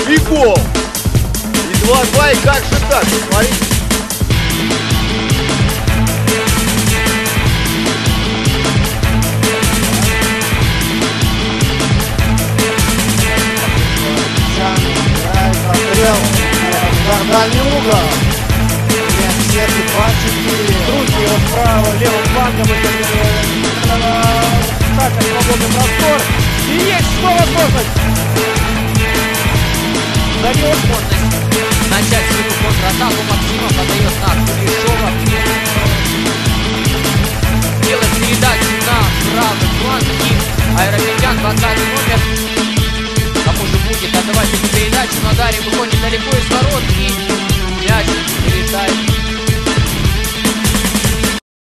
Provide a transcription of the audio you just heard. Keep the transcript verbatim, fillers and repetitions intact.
И гол. И два-два, и как же так? Смотрите. Удар дальний угол. Все двадцать. Руки его вправо, левым флангом. Так, свободный простор. И есть что возможность. Дает возможность начать свою контратаку. Максимов подает на Кулешова. Делает передачу на правый фланг. И Айрапетян, двадцатый номер. Кому же будет отдавать эту передачу, но Дарья выходит далеко из ворот и